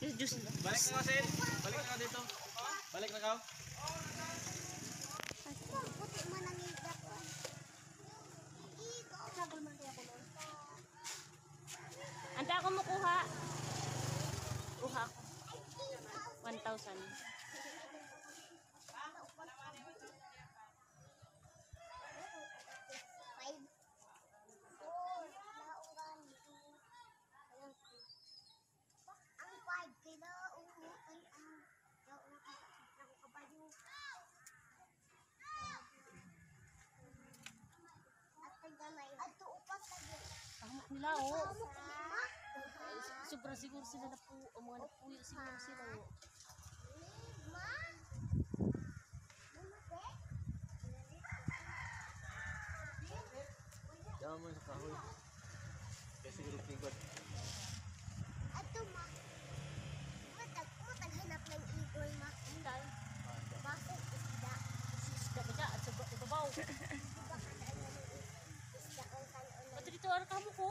Diyos. Balik na kasi. Balik na dito. Balik na ka. Puti man ang ida ko. Sabol man kaya ko nun. Ante ako makuha. Kuha ako. 1,000. Tama nila oh. Sobra siguro sila na po, o mga napuyo siguro sila oh. Diyan mo sa kahoy. Kaya siguro tingkod. Ato ma. Mataghanap ng igol ma. Hindal. Bakit isda? Isda ba dyan? At sa ibabaw. Isda kung kanon. Pati dito ang kamo ko.